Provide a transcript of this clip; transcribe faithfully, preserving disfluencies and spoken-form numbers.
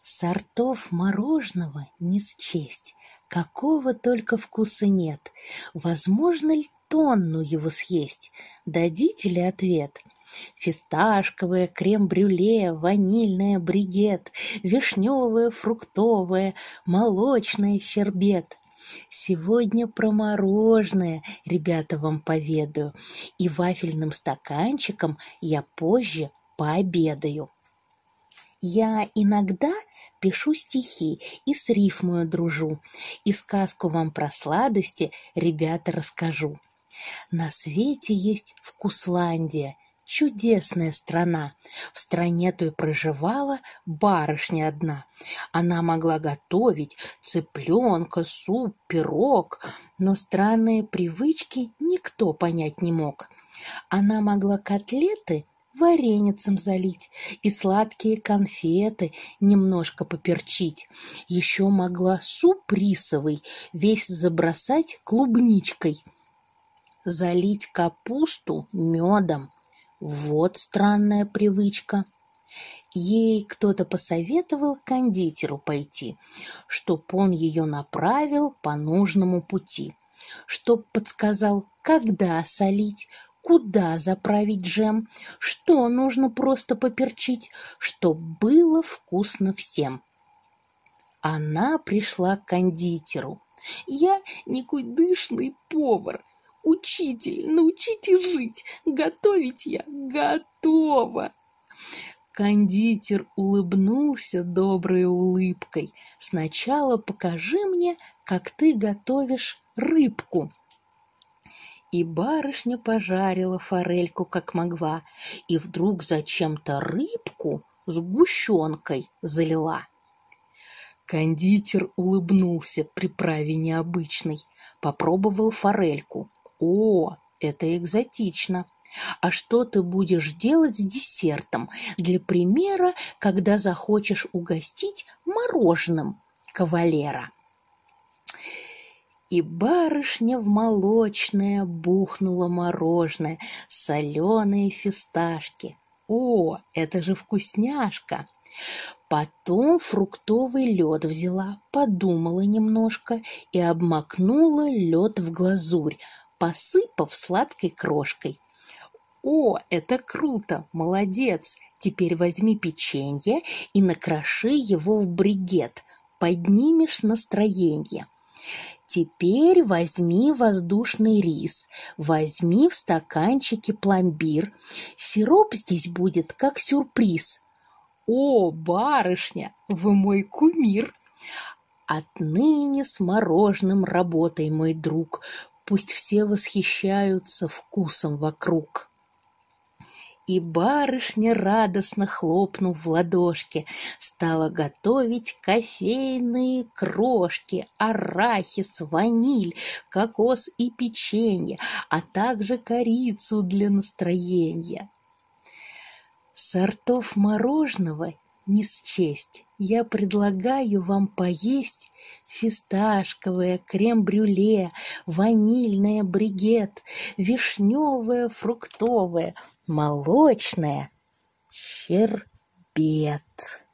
Сортов мороженого не счесть, какого только вкуса нет. Возможно ли тонну его съесть? Дадите ли ответ? Фисташковое, крем-брюле, ванильное, бригет, вишневое, фруктовое, молочное, щербет. Сегодня про мороженое, ребята, вам поведаю, и вафельным стаканчиком я позже пообедаю. Я иногда пишу стихи и с рифмою дружу, и сказку вам про сладости, ребята, расскажу. На свете есть Вкусландия, чудесная страна. В стране той проживала барышня одна. Она могла готовить цыпленка, суп, пирог, но странные привычки никто понять не мог. Она могла котлеты вареницем залить и сладкие конфеты немножко поперчить. Еще могла суп рисовый весь забросать клубничкой, залить капусту медом. Вот странная привычка. Ей кто-то посоветовал к кондитеру пойти, чтоб он ее направил по нужному пути, чтоб подсказал, когда солить, куда заправить джем, что нужно просто поперчить, чтоб было вкусно всем. Она пришла к кондитеру. «Я никудышный повар. Учитель, научите жить, готовить я готова». Кондитер улыбнулся доброй улыбкой. «Сначала покажи мне, как ты готовишь рыбку». И барышня пожарила форельку как могла, и вдруг зачем-то рыбку сгущенкой залила. Кондитер улыбнулся приправе необычной, попробовал форельку. «О, это экзотично! А что ты будешь делать с десертом, для примера, когда захочешь угостить мороженым кавалера?» И барышня в молочное бухнула мороженое, соленые фисташки. О, это же вкусняшка! Потом фруктовый лед взяла, подумала немножко и обмакнула лед в глазурь, посыпав сладкой крошкой. О, это круто, молодец! Теперь возьми печенье и накроши его в бригет, поднимешь настроение. Теперь возьми воздушный рис, возьми в стаканчике пломбир. Сироп здесь будет как сюрприз. О, барышня, вы мой кумир! Отныне с мороженым работай, мой друг, пусть все восхищаются вкусом вокруг. И барышня, радостно хлопнув в ладошки, стала готовить кофейные крошки, арахис, ваниль, кокос и печенье, а также корицу для настроения. Сортов мороженого не счесть. Я предлагаю вам поесть фисташковое, крем-брюле, ванильное, бригет, вишневое, фруктовое, молочное, щербет.